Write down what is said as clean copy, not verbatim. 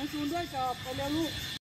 ซูนด้วยจอบไปเร็วลูก